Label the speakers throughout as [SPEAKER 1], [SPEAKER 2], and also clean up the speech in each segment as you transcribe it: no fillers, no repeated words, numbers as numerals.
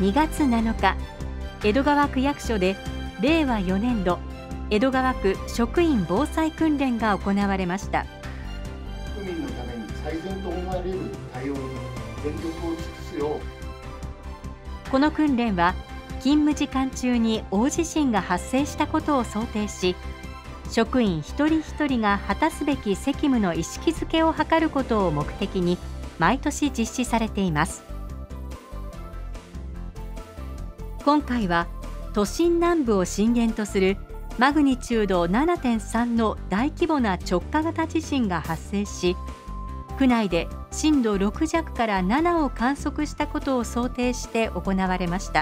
[SPEAKER 1] 2月7日、江戸川区役所で令和4年度江戸川区職員防災訓練が行われました。
[SPEAKER 2] 区民のために最善と思われる対応に全力を尽くすよう。
[SPEAKER 1] この訓練は勤務時間中に大地震が発生したことを想定し、職員一人一人が果たすべき責務の意識づけを図ることを目的に毎年実施されています。今回は都心南部を震源とするマグニチュード 7.3 の大規模な直下型地震が発生し、区内で震度6弱から7を観測したことを想定して行われました。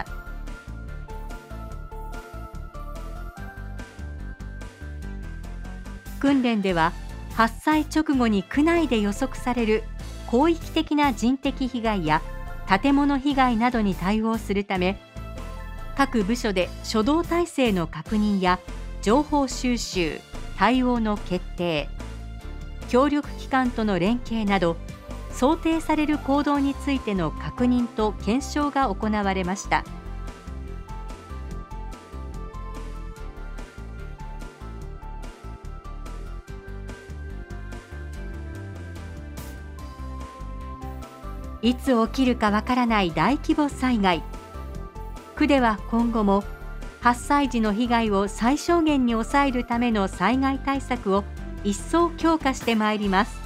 [SPEAKER 1] 訓練では発災直後に区内で予測される広域的な人的被害や建物被害などに対応するため、各部署で初動体制の確認や情報収集、対応の決定、協力機関との連携など想定される行動についての確認と検証が行われました。いつ起きるかわからない大規模災害。区では今後も発災時の被害を最小限に抑えるための災害対策を一層強化してまいります。